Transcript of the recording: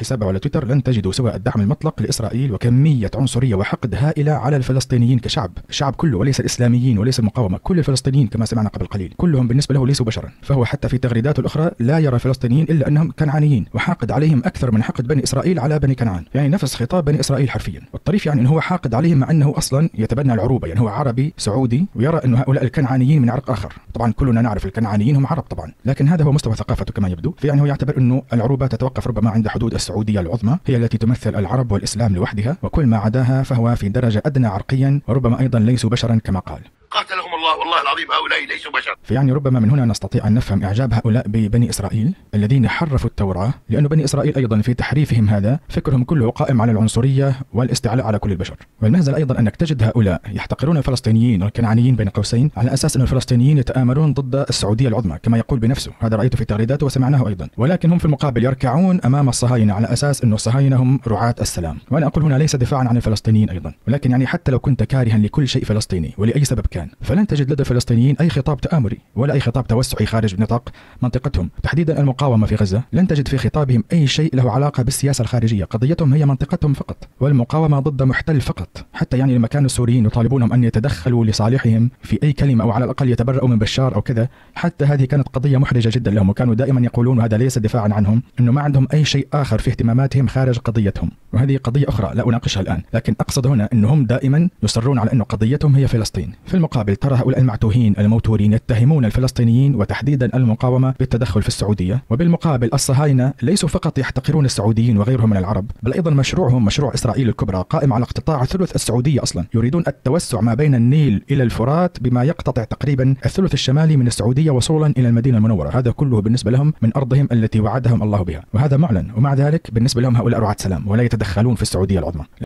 حسابه على تويتر: لن تجدوا سوى الدعم المطلق لإسرائيل وكمية عنصرية وحقد هائلة على الفلسطينيين كشعب، الشعب كله وليس الإسلاميين وليس المقاومة، كل الفلسطينيين كما سمعنا قبل قليل كلهم بالنسبة له ليسوا بشرا. فهو حتى في تغريداته الأخرى لا يرى الفلسطينيين إلا أنهم كنعانيين، وحاقد عليهم أكثر من حقد بني إسرائيل على بني كنعان، يعني نفس خطاب بني إسرائيل حرفيا. والطريف يعني أنه هو حاقد عليهم مع أنه أصلا يتبنى العروبة، يعني هو عربي سعودي ويرى أنه هؤلاء الكنعانيين من عرق آخر. طبعا كلنا نعرف الكنعانيين هم عرب طبعا، لكن هذا هو مستوى ثقافته كما يبدو. فيعني هو يعتبر أنه العروبة تتوقف ربما عند حدود السعودية العظمى، هي التي تمثل العرب والإسلام لوحدها، وكل ما عداها فهو في درجة أدنى عرقيا، وربما أيضا ليسوا بشرا كما قال. قاتلهم الله، والله العظيم هؤلاء ليسوا بشر. فيعني ربما من هنا نستطيع أن نفهم إعجاب هؤلاء ببني إسرائيل الذين حرفوا التوراة، لأن بني إسرائيل أيضا في تحريفهم هذا فكرهم كله قائم على العنصرية والاستعلاء على كل البشر. والمهزل أيضا أنك تجد هؤلاء يحتقرون الفلسطينيين والكنعانيين بين قوسين على أساس أن الفلسطينيين يتآمرون ضد السعودية العظمى كما يقول بنفسه، هذا رأيته في تغريداته وسمعناه أيضا، ولكن هم في المقابل يركعون أمام الصهاينة على أساس أن الصهاينة هم رعاة السلام. وأنا أقول هنا ليس دفاعا عن الفلسطينيين أيضا، ولكن يعني حتى لو كنت كارها لكل شيء فلسطيني ولأي سبب كان، فلن تجد لدى الفلسطينيين أي خطاب تآمري ولا أي خطاب توسعي خارج نطاق منطقتهم، تحديدا المقاومة في غزة. لن تجد في خطابهم أي شيء له علاقة بالسياسة الخارجية، قضيتهم هي منطقتهم فقط، والمقاومة ضد محتل فقط. حتى يعني لما كانوا السوريين يطالبونهم أن يتدخلوا لصالحهم في أي كلمة أو على الأقل يتبرؤوا من بشار أو كذا، حتى هذه كانت قضية محرجة جدا لهم، وكانوا دائما يقولون هذا ليس دفاعا عنهم، أنه ما عندهم أي شيء آخر في اهتماماتهم خارج قضيتهم، وهذه قضية أخرى لا أناقشها الآن. لكن أقصد هنا أنهم دائما يصرون على أن قضيتهم هي فلسطين. في المقابل ترى هؤلاء المعتوهين الموتورين يتهمون الفلسطينيين وتحديدا المقاومة بالتدخل في السعودية، وبالمقابل الصهاينة ليسوا فقط يحتقرون السعوديين وغيرهم من العرب، بل أيضا مشروعهم مشروع إسرائيل الكبرى قائم على اقتطاع ثلث السعودية أصلا، يريدون التوسع ما بين النيل إلى الفرات بما يقتطع تقريبا الثلث الشمالي من السعودية وصولا إلى المدينة المنورة، هذا كله بالنسبة لهم من أرضهم التي وعدهم الله بها، وهذا معلن، ومع ذلك بالنسبة لهم هؤلاء رعاة سلام ولا يتدخلون في السعودية العظمى.